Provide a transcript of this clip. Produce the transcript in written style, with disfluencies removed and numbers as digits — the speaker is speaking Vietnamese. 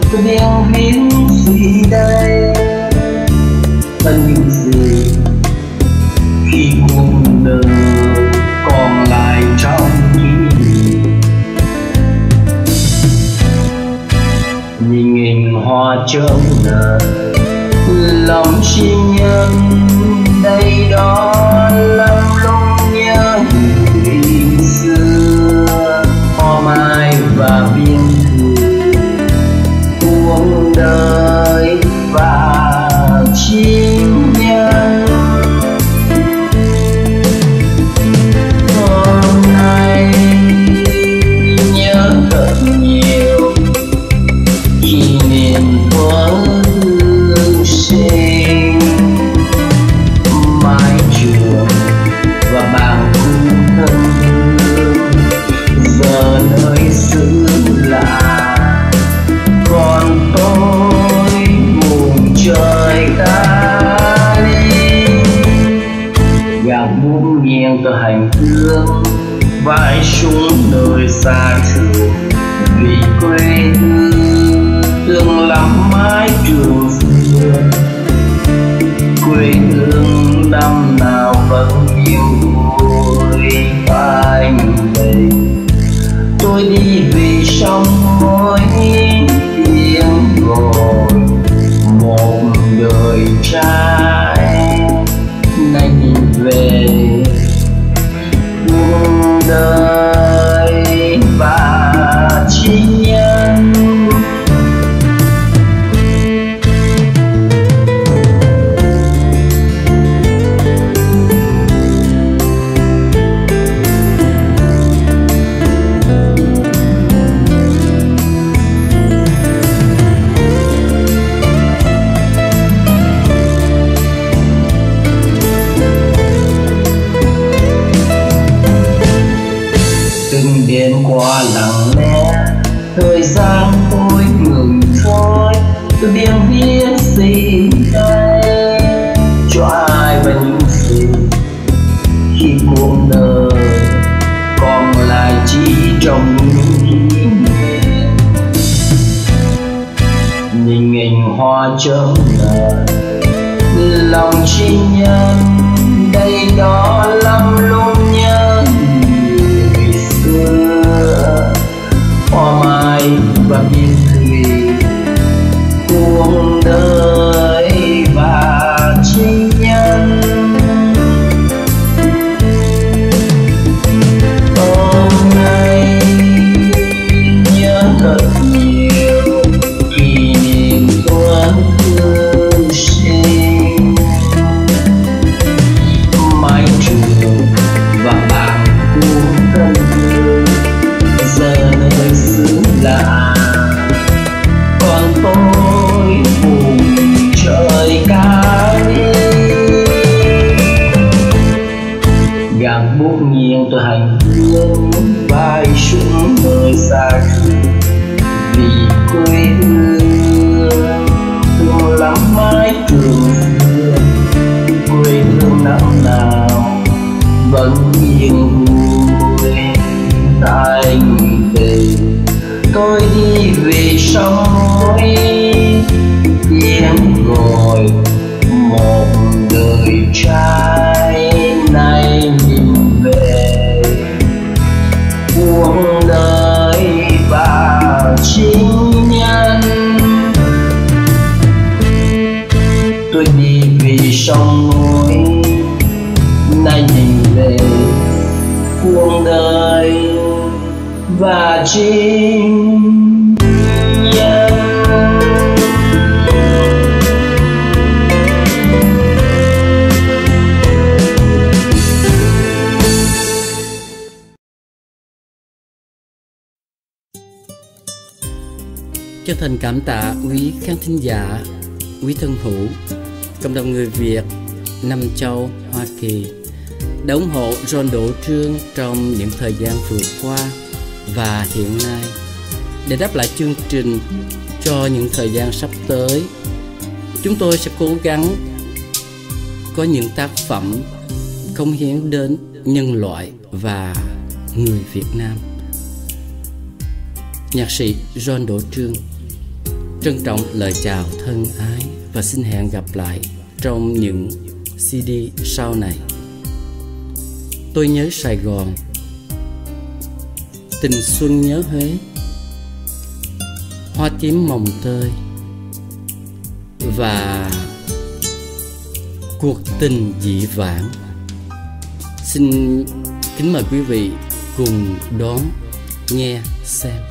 tôi đang viết gì đây, và những gì khi cuộc đời còn lại trong kỷ niệm. Nhìn hình hoa trong đời, lòng chỉ nhân đây đó lắm lúc nhớ người xưa, hoa mai và biên thư cuộc đời và chim nhân. Hôm nay nhớ thật nhiều kỷ niệm thuở sinh, mái trường và bàn khu thân thương giờ nơi xứ lạ. Còn tôi buồn trời ta đi, gạt buông nghiêng tờ hành hương vai xuống nơi xa trường, vì quê hương thương lắm mái trường xưa. Quê hương năm nào vẫn yêu vui anh mình. Tôi đi vì sông mối tiếng gọi một đời trai, nay nhìn về cuộc đời và chi nhân. Từng đêm qua lặng lẽ, thời gian tôi ngừng trôi. Tôi biết viết gì đây cho ai và những gì khi cuộc đời còn lại chỉ trong những kỷ niệm. Nhìn hình hoa trong đời, lòng chỉ nhân đây đó lắm lúc nhớ người xưa. Hoa mai và biên thùy cuộc đời và chi nhân. Hôm nay nhớ thật nhiều kỷ niệm tuấn thương sinh, mái trường và bàn cuốn thân thương giờ nơi xứ lạ. Còn tôi buồn trời cao đi, gạt bút nghiêng tôi hành hương vai xuống nơi xa trường, vì quê hương thương lắm mái trường xưa. Quê hương năm nào vẫn yên vui anh tình. Tôi đi về sông mối tiếng gọi một đời trai, nay nhìn về cuộc đời và chính nhân. Tôi đi vì sông mối, nay nhìn về cuộc đời và chính nhân. Chân thành cảm tạ quý khán thính giả, quý thân hữu, cộng đồng người Việt Nam Châu, Hoa Kỳ đã ủng hộ Ron Đỗ Trương trong những thời gian vừa qua và hiện nay. Để đáp lại chương trình cho những thời gian sắp tới, chúng tôi sẽ cố gắng có những tác phẩm cống hiến đến nhân loại và người Việt Nam. Nhạc sĩ Ron Đỗ Trương. Trân trọng lời chào thân ái và xin hẹn gặp lại trong những CD sau này. Tôi nhớ Sài Gòn, Tình xuân nhớ Huế, Hoa tím mồng tơi và Cuộc tình dị vãng. Xin kính mời quý vị cùng đón nghe xem.